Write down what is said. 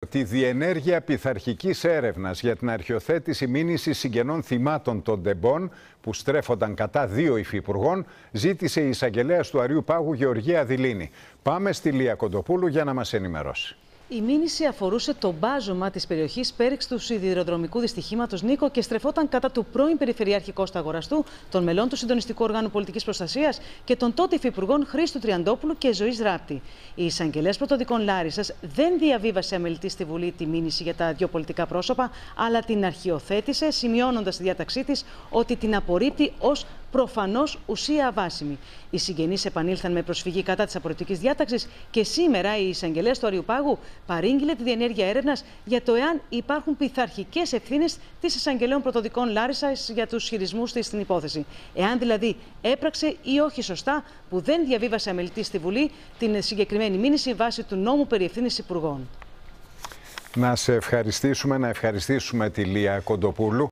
τη διενέργεια πειθαρχικής έρευνας για την αρχιοθέτηση μήνυσης συγγενών θυμάτων των Ντεμπών που στρέφονταν κατά 2 υφυπουργών, ζήτησε η εισαγγελέας του Αριού Πάγου Γεωργία Δηλήνη. Πάμε στη Λία Κοντοπούλου για να μας ενημερώσει. Η μήνυση αφορούσε το μπάζωμα της περιοχής πέριξ του σιδηροδρομικού δυστυχήματος Νίκο και στρεφόταν κατά του πρώην Περιφερειάρχη Κώστα Αγοραστού, των μελών του Συντονιστικού Οργάνου Πολιτικής Προστασίας και των τότε υφυπουργών Χρήστου Τριαντόπουλου και Ζωής Ράπτη. Η εισαγγελέας πρωτοδικών Λάρισσας δεν διαβίβασε αμελητή στη Βουλή τη μήνυση για τα 2 πολιτικά πρόσωπα, αλλά την αρχιοθέτησε, σημειώνοντας στη διάταξή της ότι την απορρίπτει ως προφανώς ουσία αβάσιμη. Οι συγγενείς επανήλθαν με προσφυγή κατά της απορριπτικής διάταξης και σήμερα η εισαγγελέας του Αριού Πάγου παρήγγειλε τη διενέργεια έρευνας για το εάν υπάρχουν πειθαρχικές ευθύνες της εισαγγελέων πρωτοδικών Λάρισσας για τους χειρισμούς της στην υπόθεση. Εάν δηλαδή έπραξε ή όχι σωστά που δεν διαβίβασε αμελητή στη Βουλή την συγκεκριμένη μήνυση βάσει του νόμου περί ευθύνης υπουργών. Να ευχαριστήσουμε τη Λία Κοντοπούλου.